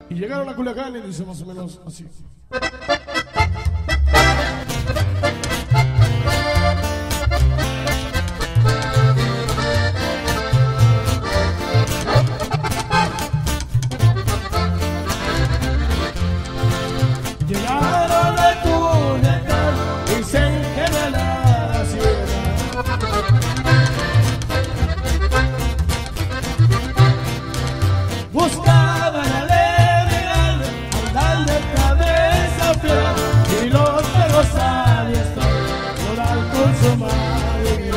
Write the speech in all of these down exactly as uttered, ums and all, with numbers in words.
Y llegaron a Culiacán y dice más o menos así. Llegaron a Culiacán, dicen que de la sierra. Buscaban a Levigal, andal de cabeza fiera, y los perros sabios lloran con su madre.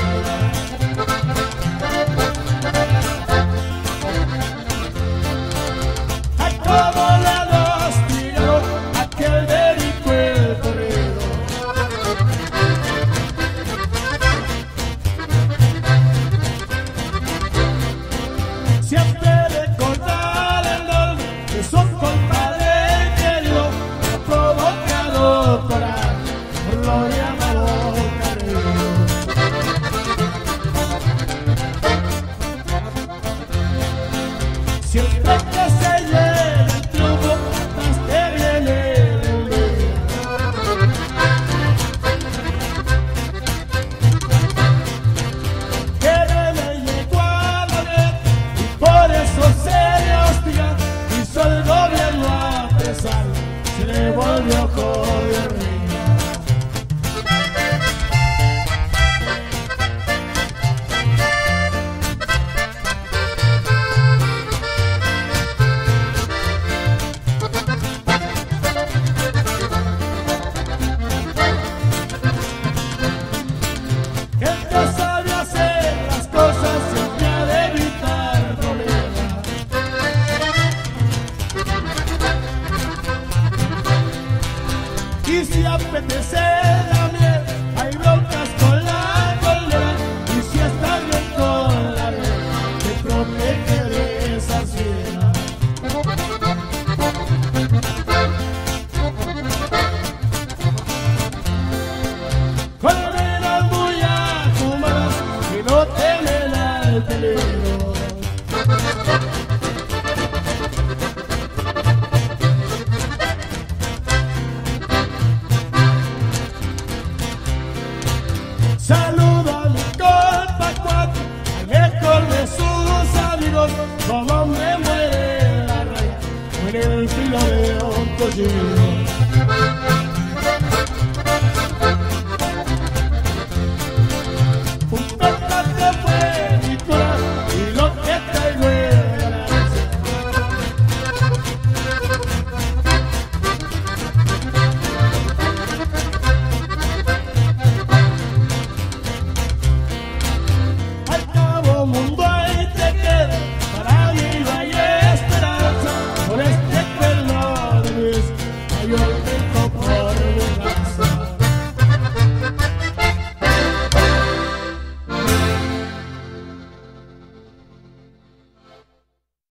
A todos lados tiró aquel vericueto corrido. Siempre recordar el dolor de su compadre querido, lo ha provocado coraje por lo llamado cariño. Siempre que se lleva el triunfo, más que viene el día. Que me llegó a la red y por eso se le hostiga, hizo el gobierno a pesar, se le volvió gobierno. El que sabe hacer las cosas siempre ha de evitar problemas. Y si apetece también, hay broncas con la cólera. Y si está bien con la red, te protege de esas fieras. Colmenas muy acumadas que no temen al peligro. Saludo a mi compa Cuatro, al mejor de sus amigos, como me muere la raya, muere el filo de un cuchillo.